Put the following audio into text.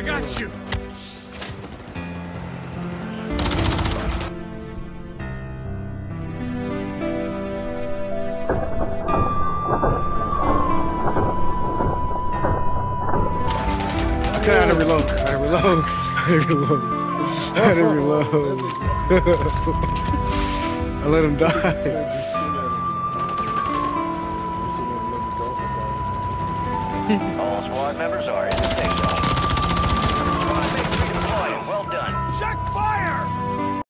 I got you. I had to reload. I had to reload. I had to reload. I had to reload. I let him die. All squad members are in the safe zone. Squad mates redeploying. Well done. Check fire!